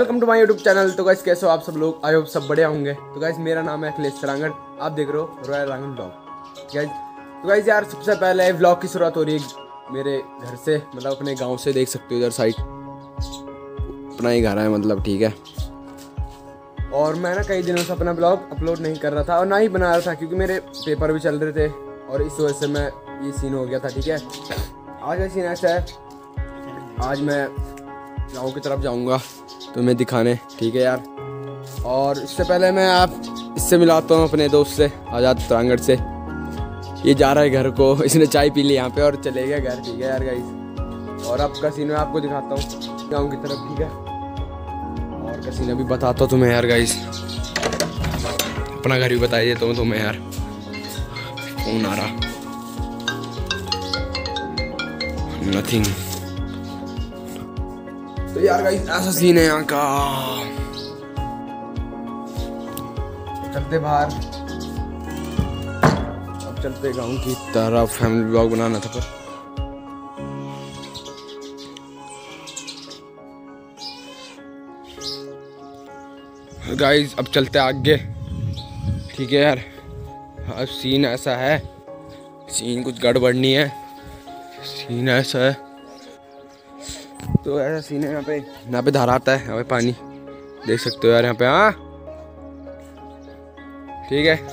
Welcome to my YouTube channel. तो guys कैसे हो आप सब लोग, आई होप सब बढ़िया होंगे। तो गाइस मेरा नाम है अखिलेश रांगड़, आप देख रहे हो रॉयल रांगड़ ब्लॉग। गाइस तो गाइस यार सबसे पहले व्लॉग की शुरुआत हो रही है मेरे घर से, मतलब अपने गांव से। देख सकते हो इधर साइड अपना ही घर है, मतलब ठीक है। और मैं ना कई दिनों से अपना ब्लॉग अपलोड नहीं कर रहा था और ना ही बना रहा था, क्योंकि मेरे पेपर भी चल रहे थे और इस वजह से मैं ये सीन हो गया था। ठीक है, आज का सीन ऐसा है, आज मैं गाँव की तरफ जाऊंगा तुम्हें दिखाने, ठीक है यार। और इससे पहले मैं आप इससे मिलाता हूँ अपने दोस्त से, आज़ाद रांगड़ से। ये जा रहा है घर को, इसने चाय पी ली यहाँ पे और चले गया घर, ठीक है यार गाइस। और अब का सीन मैं आपको दिखाता हूँ गाँव की तरफ, ठीक है। और का सीन अभी बताता हूँ तुम्हें यार गाइस, अपना घर भी बता देता हूँ तुम्हें यार। फोन आ रहा, नथिंग। तो यार गाइस ऐसा सीन है यहाँ का। चलते बाहर, अब चलते गाँव की तरफ। फैमिली ब्लॉग बनाना था पर गाइस अब चलते आगे, ठीक है यार। अब सीन ऐसा है, सीन कुछ गड़बड़ नहीं है, सीन ऐसा है। तो ऐसा सीन है यहाँ पे धारा आता है, यहाँ पे पानी देख सकते हो यार यहाँ पे। हाँ ठीक है।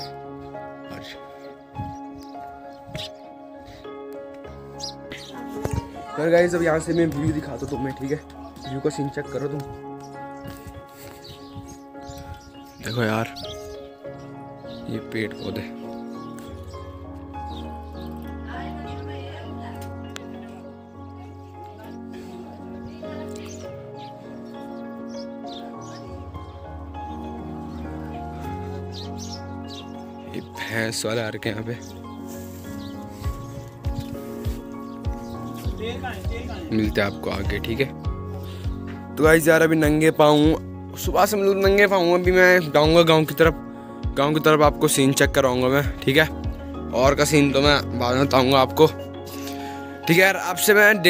तो गाइस अब यहाँ से मैं व्यू दिखाता हूँ तुम्हें, ठीक है। व्यू का सीन चेक करो तुम, देखो यार ये पेड़ पौधे। ये भैंस वाले आ रखे यहाँ पे, मिलते हैं आपको आगे, ठीक है। तो गाइस यार अभी नंगे पाँव, सुबह से मतलब नंगे पाँव अभी मैं जाऊँगा गाँव की तरफ। गाँव की तरफ आपको सीन चेक कराऊंगा मैं, ठीक है। और का सीन तो मैं बाद में बताऊँगा आपको, ठीक है यार। आपसे मैं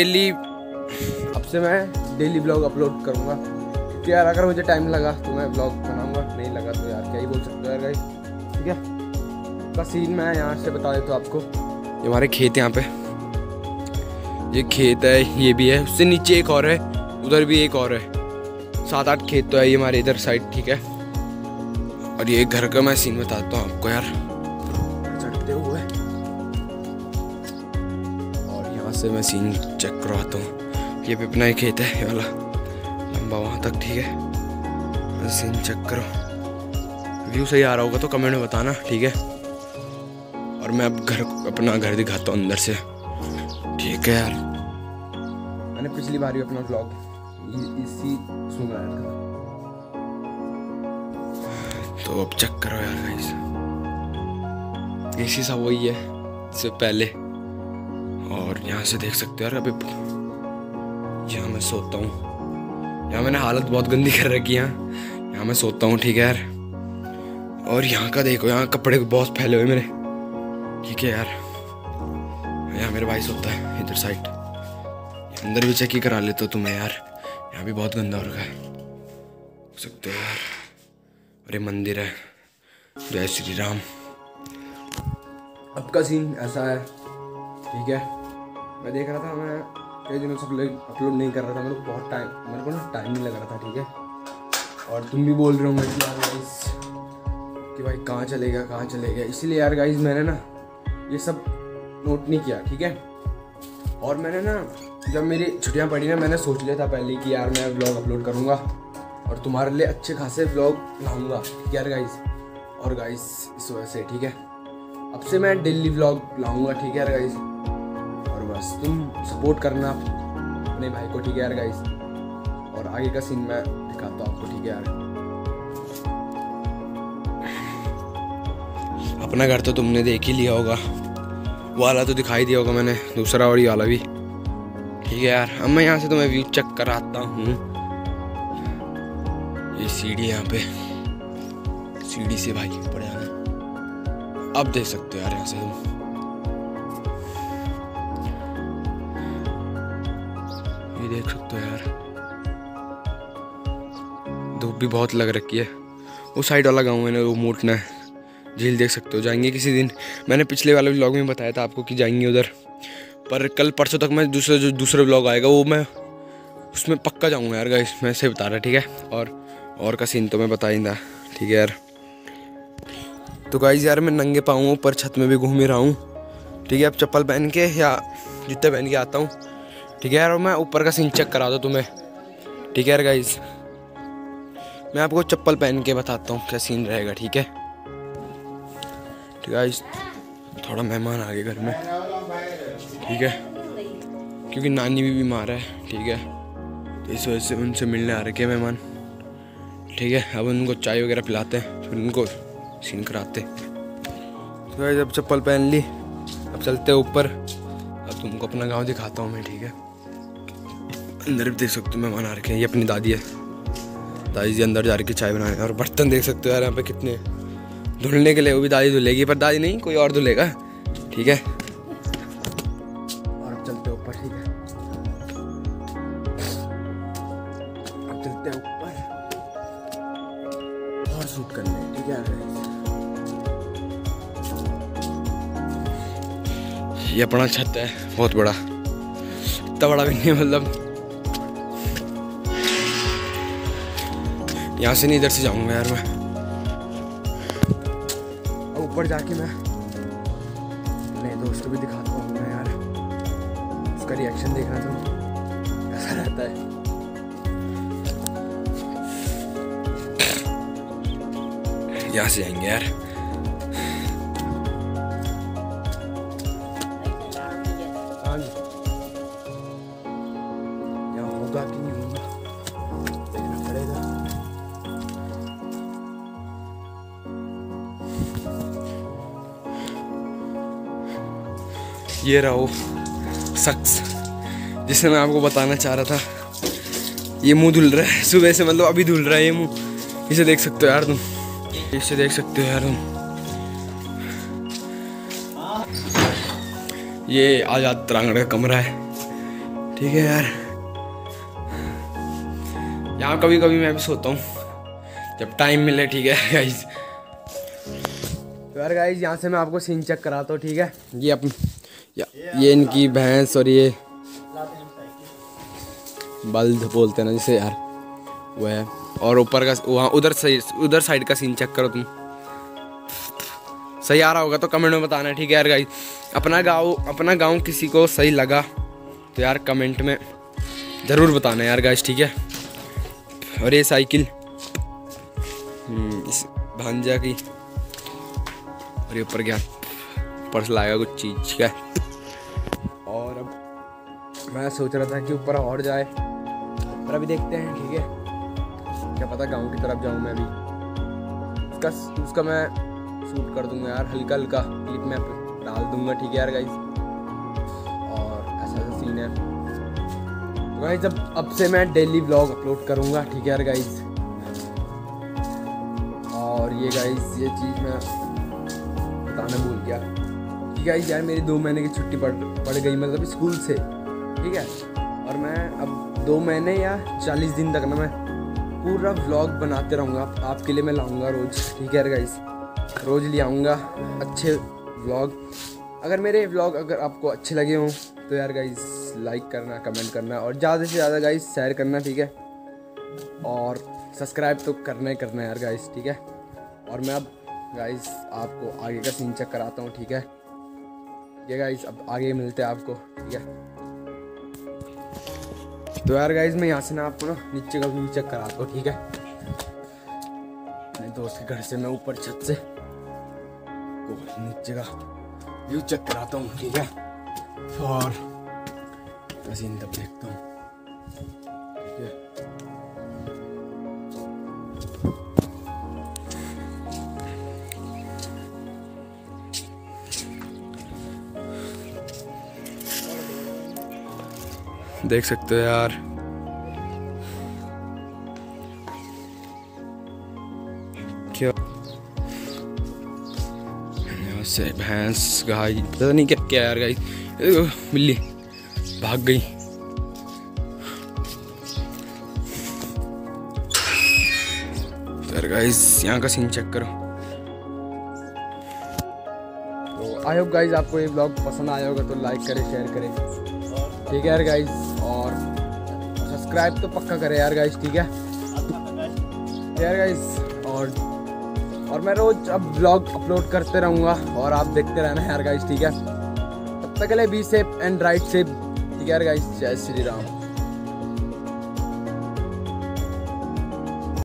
डेली ब्लॉग अपलोड करूँगा, क्योंकि यार अगर मुझे टाइम लगा तो मैं ब्लॉग बनाऊँगा, नहीं लगा तो यार क्या ही बोल सकते हो यार गाइस, ठीक है। का सीन मैं यहाँ से बता देता हूँ आपको। ये हमारे खेत यहाँ पे, ये खेत है, ये भी है, उससे नीचे एक और है, उधर भी एक और है। 7-8 खेत तो है ये हमारे इधर साइड, ठीक है। और ये घर का मैं सीन बताता हूँ आपको यार, चढ़ते हुए। और यहाँ से मैं सीन चेक करवाता हूँ। ये भी अपना ही खेत है, ये वाला लंबा वहाँ तक, ठीक है। सीन चेक करो, व्यू सही आ रहा होगा तो कमेंट में बताना, ठीक है। और मैं अब अपना घर दिखाता हूँ अंदर से, ठीक है यार। मैंने पिछली बार भी अपना ब्लॉग इसी उसमें बनाया था, तो अब चेक करो यार गाइस, इसी सा वही है इससे पहले। और यहाँ से देख सकते हो यार, अभी यहाँ मैं सोता हूँ, यहाँ मैंने हालत बहुत गंदी कर रखी है, यहाँ मैं सोता हूँ, ठीक है यार। और यहाँ का देखो, यहाँ कपड़े बहुत फैले हुए मेरे, ठीक है यार। यहाँ मेरे भाई सोता है इधर साइड, अंदर भी चेक ही करा लेते हो तुम्हें यार, यहाँ भी बहुत गंदा हो रखा है, देख सकते हो यार। और ये मंदिर है, जय श्री राम। अब का सीन ऐसा है, ठीक है। मैं देख रहा था, मैं कई दिनों से अपलोड नहीं कर रहा था, मेरे को बहुत मेरे को ना टाइम नहीं लग रहा था, ठीक है। और तुम भी बोल रहे होंगे कि यार गाइस कि भाई कहाँ चलेगा, इसीलिए यार गाइस मैंने ना ये सब नोट नहीं किया, ठीक है। और मैंने ना जब मेरी छुट्टियां पड़ी ना, मैंने सोच लिया था पहले कि यार मैं व्लॉग अपलोड करूंगा और तुम्हारे लिए अच्छे खासे व्लॉग लाऊंगा, ठीक है यार गाइस। और गाइस इस वजह से, ठीक है, अब से मैं डेली व्लॉग लाऊंगा, ठीक है यार गाइस। और बस तुम सपोर्ट करना अपने भाई को, ठीक है यार गाइस। और आगे का सीन मैं दिखाता हूँ आपको, ठीक है यार। अपना घर तो तुमने देख ही लिया होगा, वो वाला तो दिखाई दिया होगा मैंने, दूसरा और ये वाला भी, ठीक है यार। अब मैं यहाँ से तुम्हें व्यू चेक कराता हूँ। ये सीढ़ी, यहाँ पे सीढ़ी से भाई ऊपर जाना, अब देख सकते हो यार यहाँ से तुम, ये देख सकते हो यार। धूप भी बहुत लग रखी है। उस साइड वाला गाँव है ना, वो मोटना है, झील देख सकते हो। जाएंगे किसी दिन, मैंने पिछले वाले व्लॉग में बताया था आपको कि जाएंगे उधर, पर कल परसों तक मैं दूसरा व्लॉग आएगा वो मैं उसमें पक्का जाऊँगा यार गाइस, मैं ऐसे बता रहा, ठीक है। और का सीन तो मैं बता ही था, ठीक है यार। तो गाइस यार मैं नंगे पाँव ऊपर छत में भी घूम ही रहा हूँ, ठीक है। अब चप्पल पहन के या जूते पहन के आता हूँ, ठीक है यार। और मैं ऊपर का सीन चेक करा दूँ तुम्हें, ठीक है यार गाइस। मैं आपको चप्पल पहन के बताता हूँ क्या सीन रहेगा, ठीक है। ठीक है गाइस, थोड़ा मेहमान आ गए घर में, ठीक है, क्योंकि नानी भी बीमार है, ठीक है। तो इस वजह से उनसे मिलने आ रखे मेहमान, ठीक है। अब उनको चाय वगैरह पिलाते हैं, फिर उनको सीन कराते। तो गाइस अब चप्पल पहन ली, अब चलते हैं ऊपर। अब तुमको अपना गांव दिखाता हूँ मैं, ठीक है। अंदर भी देख सकते हो मेहमान आ रखे हैं। ये अपनी दादी है, दादी जी अंदर जा रही चाय बनाने। और बर्तन देख सकते हो यार यहाँ पे कितने, धुलने के लिए वो भी दादी धुलेगी, पर दादी नहीं कोई और धुलेगा, ठीक है। और अब चलते ऊपर, ठीक है। अब चलते ऊपर और शूट करने, ठीक है। ये अपना छत है, बहुत बड़ा, इतना बड़ा भी नहीं, मतलब यहाँ से नहीं, इधर से जाऊंगा यार मैं। ऊपर जाके मैं अपने दोस्त को भी दिखाता हूँ मैं यार, उसका रिएक्शन देखना तो कैसा रहता है। यहाँ से जाएंगे यार। यहाँ होगा कि नहीं होगा देखना पड़ेगा। ये रहा वो शख्स जिसे मैं आपको बताना चाह रहा था। ये मुंह धुल रहा है सुबह से, मतलब अभी धुल रहा है ये मुंह। इसे देख सकते हो यार तुम, इसे देख सकते हो यार तुम। ये आजाद तरांगड़ का कमरा है, ठीक है यार। यहाँ कभी कभी मैं भी सोता हूँ जब टाइम मिले, ठीक है गाइस। तो यार गाइस यहाँ से मैं आपको सीन चेक कराता हूँ, ठीक है। ये इनकी भैंस और ये बल्द बोलते हैं ना जिसे यार, वो है। और ऊपर का वहाँ उधर साइड का सीन चेक करो तुम। सही आ रहा होगा तो कमेंट में बताना, ठीक है यार गाइस। अपना गांव किसी को सही लगा तो यार कमेंट में ज़रूर बताना यार गाइस, ठीक है। और ये साइकिल इस भांजा की, और ये ऊपर क्या पर्स लाएगा कुछ चीज़ का। और अब मैं सोच रहा था कि ऊपर और जाए, पर अभी देखते हैं, ठीक है। क्या पता गांव की तरफ जाऊं मैं अभी। उसका मैं शूट कर दूंगा यार, हल्का हल्का क्लिप में डाल दूंगा, ठीक है यार गाइस। और ऐसा सीन है तो गाइस, अब से मैं डेली व्लॉग अपलोड करूंगा, ठीक है यार गाइस। और ये गाइस ये चीज़ मैं बताना भूल गया कि गाइस यार मेरी 2 महीने की छुट्टी पड़ गई, मतलब स्कूल से, ठीक है। और मैं अब 2 महीने या 40 दिन तक ना मैं पूरा व्लॉग बनाते रहूँगा आपके लिए। मैं लाऊंगा रोज़, ठीक है यार गाइस, रोज़ ले आऊँगा अच्छे व्लॉग। अगर मेरे व्लॉग अगर आपको अच्छे लगे हों तो यार गाइस लाइक करना, कमेंट करना, और ज़्यादा से ज़्यादा गाइस शेयर करना, ठीक है। और सब्सक्राइब तो करना ही करना है यार गाइस, ठीक है। और मैं अब गाइस आपको आगे का सीन चेक कराता हूँ, ठीक है। ये गाइस अब आगे मिलते हैं आपको, ठीक है। तो यार गाइस मैं यहाँ से ना आपको ना नीचे का व्यू चेक कराता हूँ, ठीक है। अपने दोस्त के घर से मैं ऊपर छत से नीचे का व्यू चेक कराता हूँ, ठीक है। और सीन तब देखता हूँ, ठीक है। देख सकते हो यार, क्या यहाँ से भैंस गाय पता नहीं क्या क्या यार गाय, बिल्ली भाग गई। गाइस यहाँ का सीन चेक करो। तो आई होप गाइस आपको ये ब्लॉग पसंद आया होगा, तो लाइक करें, शेयर करें, ठीक है यार गाइस, और सब्सक्राइब तो पक्का करें यार गाइस, ठीक है यार गाइस। और मैं रोज अब ब्लॉग अपलोड करते रहूँगा और आप देखते रहना यार गाइस, ठीक है। तब तक के लिए be safe and ride safe, ठीक है यार गाइस। जय श्री राम।